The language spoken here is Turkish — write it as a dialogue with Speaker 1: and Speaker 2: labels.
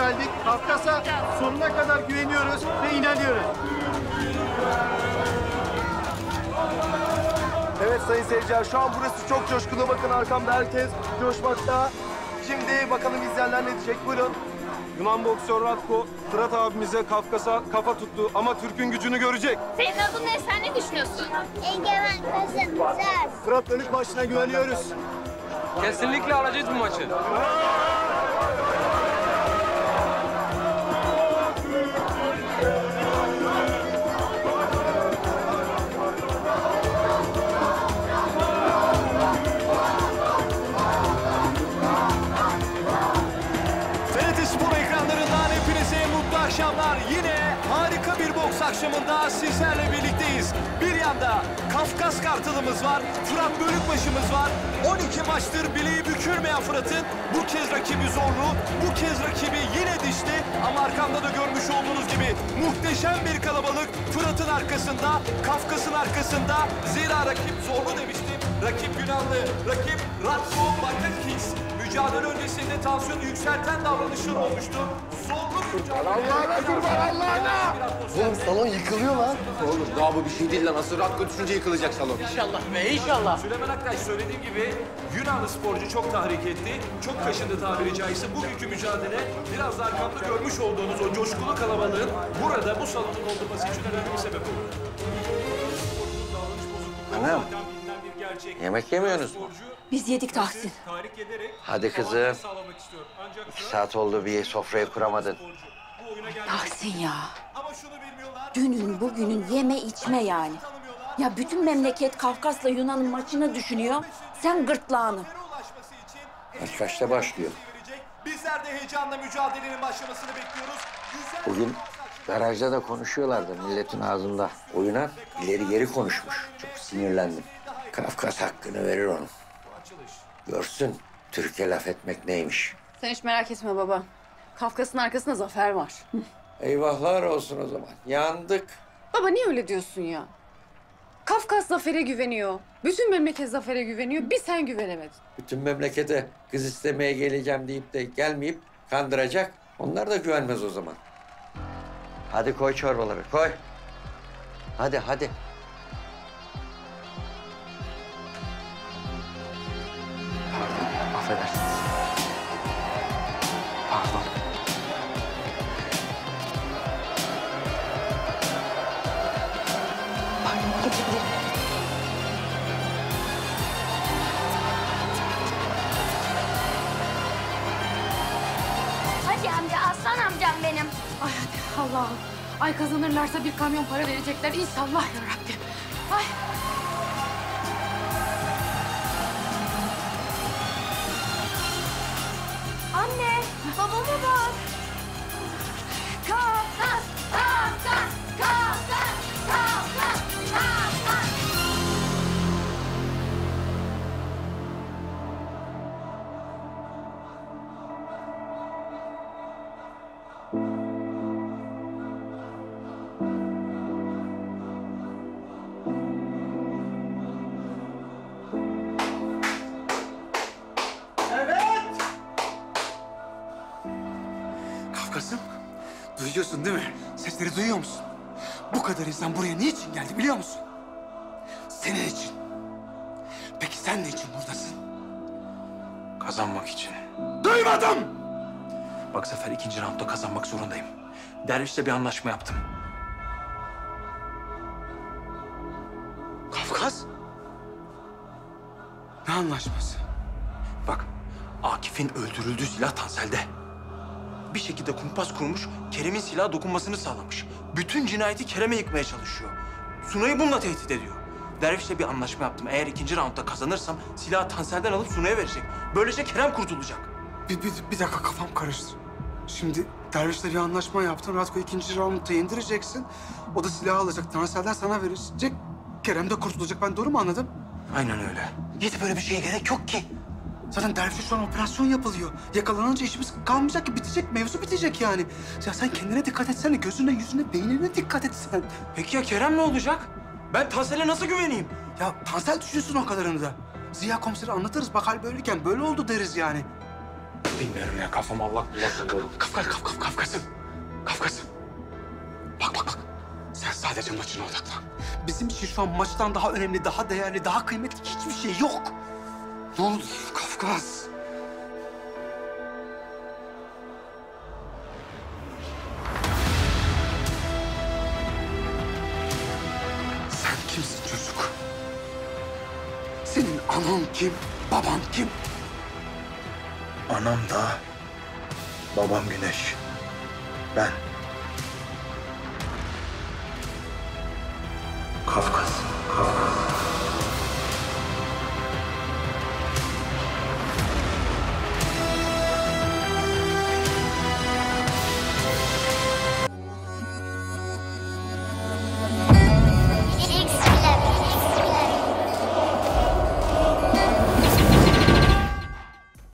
Speaker 1: geldik. Kafkas'a sonuna kadar güveniyoruz ve inanıyoruz.
Speaker 2: Evet sayın seyirciler, şu an burası çok coşkulu. Bakın arkamda herkes coşmakta. Şimdi bakalım izleyenler ne diyecek? Buyurun.
Speaker 3: Yunan boksör Ratko, Fırat abimize Kafkas'a kafa tuttu ama Türk'ün gücünü görecek.
Speaker 4: Senin adın ne? Sen ne düşünüyorsun?
Speaker 5: Egemen kazanacağız.
Speaker 2: Fırat dönük başına güveniyoruz.
Speaker 6: Kesinlikle alacağız bu maçı.
Speaker 7: TRT Spor ekranlarından hepinize mutlu akşamlar. Yine harika bir boks akşamında sizlerle birlikteyiz. Bir yanda Kafkas Kartalımız var, Fırat Bölükbaşımız var. 12 maçtır bileği bükülmeyen Fırat'ın bu kez rakibi zorlu, bu kez rakibi yine dişli. Ama arkamda da görmüş olduğunuz gibi muhteşem bir kalabalık Fırat'ın arkasında, Kafkas'ın arkasında. Zira rakip zorlu demiştim. Rakip Yunanlı, rakip Ratko Bakakis. Mücadele öncesinde tansiyonu yükselten davranışlar olmuştu. Zorlu mücadele.
Speaker 2: Allah'ına kurban, Allah'ına! Oğlum salon yıkılıyor lan.
Speaker 6: Oğlum daha bu bir şey değil lan. Asıl Ratko düşünce yıkılacak salon.
Speaker 8: İnşallah be inşallah.
Speaker 7: Süleyman Aktaş söylediğim gibi Yunanlı sporcu çok tahrik etti. Çok kaşındı tabiri caizse. Bugünkü mücadele biraz da arkamda görmüş olduğunuz o coşkulu kalabalığın burada bu salonun doldurması için önemli bir sebep oldu.
Speaker 9: Hanım, yemek yemiyorsunuz mu?
Speaker 10: Biz yedik Tahsin.
Speaker 9: Hadi kızım. 2 saat oldu bir sofrayı kuramadın.
Speaker 10: Tahsin ya. Dünün bugünün yeme içme yani. Ya bütün memleket Kafkas'la Yunan'ın maçını düşünüyor. Sen gırtlağını.
Speaker 9: Maç kaçta başlıyor?
Speaker 7: Bizler de heyecanla mücadelenin başlamasını bekliyoruz.
Speaker 9: Bugün garajda da konuşuyorlardı milletin ağzında. Oyuna ileri geri konuşmuş. Çok sinirlendim. Kafkas hakkını verir onun. Görsün Türkiye laf etmek neymiş.
Speaker 11: Sen hiç merak etme baba. Kafkas'ın arkasında zafer var.
Speaker 9: Eyvahlar olsun o zaman. Yandık.
Speaker 11: Baba niye öyle diyorsun ya? Kafkas zafere güveniyor. Bütün memleket zafere güveniyor. Bir sen güvenemedin.
Speaker 9: Bütün memlekete kız istemeye geleceğim deyip de gelmeyip kandıracak. Onlar da güvenmez o zaman. Hadi koy çorbaları, koy. Hadi, hadi. Pardon, affedersiniz. Pardon.
Speaker 10: Pardon, geçebilirim.
Speaker 4: Hadi amca, aslan amcam benim.
Speaker 11: Ay hadi Allah'ım. Ay kazanırlarsa bir kamyon para verecekler. İnşallah yarabbim. Ay.
Speaker 4: Anne, babama bak. Kafkas, Kafkas, Kafkas, Kafkas, Kafkas.
Speaker 8: Kafkas'ım, duyuyorsun değil mi? Sesleri duyuyor musun? Bu kadar insan buraya niçin geldi biliyor musun? Senin için. Peki sen ne için buradasın?
Speaker 7: Kazanmak için.
Speaker 8: Duymadım!
Speaker 7: Bak Zafer, 2. roundda kazanmak zorundayım. Derviş'le bir anlaşma yaptım.
Speaker 8: Kafkas? Ne anlaşması?
Speaker 7: Bak, Akif'in öldürüldüğü silah Tansel'de. Bir şekilde kumpas kurmuş, Kerem'in silaha dokunmasını sağlamış. Bütün cinayeti Kerem'e yıkmaya çalışıyor. Sunay'ı bununla tehdit ediyor. Derviş'le bir anlaşma yaptım. Eğer 2. roundda kazanırsam silahı Tansel'den alıp Sunay'a verecek. Böylece Kerem kurtulacak.
Speaker 8: Bir dakika kafam karıştı. Şimdi Derviş'le bir anlaşma yaptın. Ratko 2. roundda indireceksin. O da silahı alacak. Tansel'den sana verecek. Kerem de kurtulacak. Ben doğru mu anladım?
Speaker 7: Aynen öyle.
Speaker 8: İyi de böyle bir şeye gerek yok ki. Zaten Derviş'e şu an operasyon yapılıyor. Yakalanınca işimiz kalmayacak ki. Bitecek, mevzu bitecek yani. Ya sen kendine dikkat etsene. Gözüne, yüzüne, beynine dikkat et sen.
Speaker 7: Peki ya Kerem ne olacak? Ben Tansel'e nasıl güveneyim?
Speaker 8: Ya Tansel düşünsün o kadarını da. Ziya komiseri anlatırız. Bak hal böyleyken böyle oldu deriz yani. Bilmiyorum ya, kafam allak bullak oldu. Kafkas'ım. Bak. Sen sadece maçına odaklan. Bizim için şu an maçtan daha önemli, daha değerli, daha kıymetli hiçbir şey yok. Ne oldu Kafkas? Sen kimsin çocuk? Senin anan kim, baban kim?
Speaker 1: Anam da, babam Güneş. Ben.